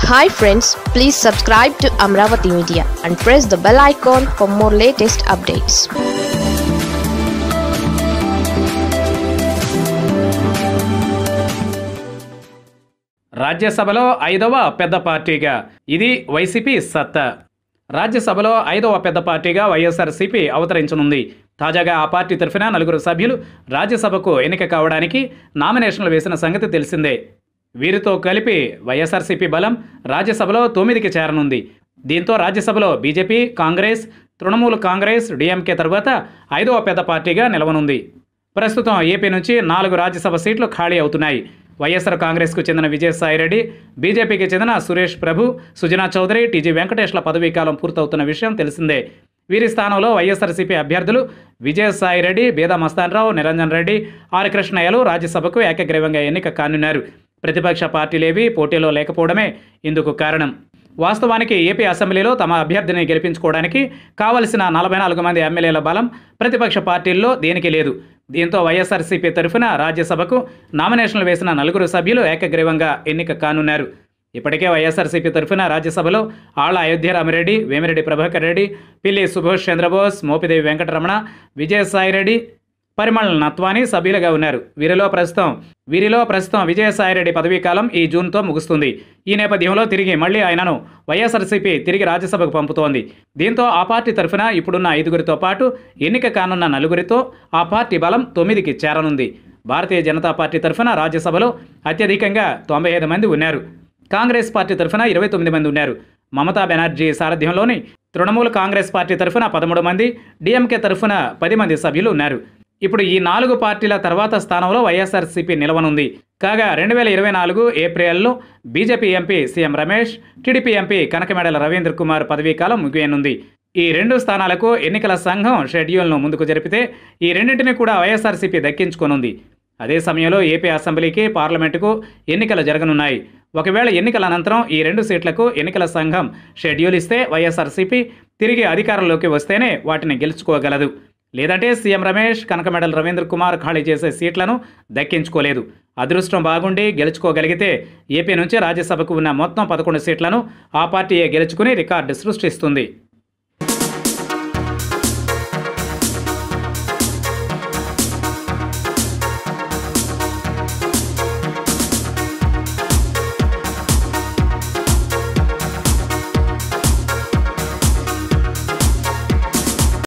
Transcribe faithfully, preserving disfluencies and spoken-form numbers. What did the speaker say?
Hi friends, please subscribe to Amaravathi Media and press the bell icon for more latest updates. రాజ్య సభలో ఐదవ పెద్ద పార్టీగా ఇది వైసీపీ సత్తా. రాజ్య సభలో ఐదవ పెద్ద పార్టీగా వైఎస్ఆర్సీపీ అవతరించనుంది. తాజాగా ఆ పార్టీ తరఫున నలుగురు సభ్యులు రాజ్యసభకు ఎన్నిక కావడానికి నామినేషన్లు వేసిన సంగతి తెలిసిందే. వీరితో కలిపి వైఎస్ఆర్సీపీ బలం రాజ్యసభలో తొమ్మిదికి చేరనుంది. దీంతో రాజ్యసభలో BJP, Congress, Trinamool Congress, DMK తర్వాత ఐదవ పెద్ద పార్టీగా నిలవనుంది. ప్రస్తుతం ఏపీ నుంచి నాలుగు రాజ్యసభ సీట్లు ఖాళీ అవుతున్నాయి. వైఎస్ఆర్ కాంగ్రెస్కు చెందిన విజయసాయిరెడ్డి, బీజేపీకి చెందిన సురేష్ ప్రభు, సుజనా చౌదరి, టీజీ వెంకటేష్ల పదవీకాలం పూర్తవుతున్న విషయం తెలిసిందే. వీరి స్థానంలో వైఎస్ఆర్సీపీ అభ్యర్థులు విజయసాయిరెడ్డి, బేదా మస్తాన్రావు, నిరంజన్ రెడ్డి, ఆర్ కృష్ణయ్యలు రాజ్యసభకు ఏకగ్రీవంగా ఎన్నిక కానున్నారు. ప్రతిపక్ష పార్టీలేవి పోటీలో లేకపోవడమే ఇందుకు కారణం. వాస్తవానికి ఏపీ అసెంబ్లీలో తమ అభ్యర్థిని గెలిపించుకోవడానికి కావలసిన నలభై నాలుగు మంది ఎమ్మెల్యేల బలం ప్రతిపక్ష పార్టీల్లో దేనికి లేదు. దీంతో వైఎస్ఆర్సీపీ తరఫున రాజ్యసభకు నామినేషన్లు వేసిన నలుగురు సభ్యులు ఏకగ్రీవంగా ఎన్నిక కానున్నారు. ఇప్పటికే వైఎస్ఆర్సీపీ తరఫున రాజ్యసభలో ఆళ్ల అయోధ్యరామిరెడ్డి, వేమిరెడ్డి ప్రభాకర్ రెడ్డి, పిల్లి సుభాష్ చంద్రబోస్, మోపిదేవి వెంకటరమణ, విజయసాయిరెడ్డి, పరిమళ్ నత్వాని సభ్యులుగా ఉన్నారు. వీరిలో ప్రస్తుతం వీరిలో ప్రస్తుతం విజయసాయిరెడ్డి పదవీకాలం ఈ జూన్తో ముగుస్తుంది. ఈ నేపథ్యంలో తిరిగి మళ్లీ ఆయనను వైఎస్ఆర్సీపీ తిరిగి రాజ్యసభకు పంపుతోంది. దీంతో ఆ పార్టీ తరఫున ఇప్పుడున్న ఐదుగురితో పాటు ఎన్నిక కానున్న నలుగురితో ఆ పార్టీ బలం తొమ్మిదికి చేరనుంది. భారతీయ జనతా పార్టీ తరఫున రాజ్యసభలో అత్యధికంగా తొంభై ఐదు మంది ఉన్నారు. కాంగ్రెస్ పార్టీ తరఫున ఇరవై తొమ్మిది మంది ఉన్నారు. మమతా బెనర్జీ సారథ్యంలోని తృణమూల్ కాంగ్రెస్ పార్టీ తరఫున పదమూడు మంది, డీఎంకే తరఫున పది మంది సభ్యులు ఉన్నారు. ఇప్పుడు ఈ నాలుగు పార్టీల తర్వాత స్థానంలో వైఎస్ఆర్సీపీ నిలవనుంది. కాగా రెండు వేల ఇరవై నాలుగు ఏప్రిల్లో BJP MP CM Ramesh, TDP MP Kanakamedala Ravindra Kumar పదవీకాలం ముగియనుంది. ఈ రెండు స్థానాలకు ఎన్నికల సంఘం షెడ్యూల్ను ముందుకు జరిపితే ఈ రెండింటిని కూడా వైఎస్ఆర్సీపీ దక్కించుకోనుంది. అదే సమయంలో ఏపీ అసెంబ్లీకి, పార్లమెంటుకు ఎన్నికలు జరగనున్నాయి. ఒకవేళ ఎన్నికల అనంతరం ఈ రెండు సీట్లకు ఎన్నికల సంఘం షెడ్యూల్ ఇస్తే వైఎస్ఆర్సీపీ తిరిగి అధికారంలోకి వస్తేనే వాటిని గెలుచుకోగలదు. లేదంటే సీఎం రమేష్, కనకమేడల రవీంద్ర కుమార్ ఖాళీ చేసే సీట్లను దక్కించుకోలేదు. అదృష్టం బాగుండి గెలుచుకోగలిగితే ఏపీ నుంచి రాజ్యసభకు ఉన్న మొత్తం పదకొండు సీట్లను ఆ పార్టీయే గెలుచుకుని రికార్డు సృష్టిస్తుంది.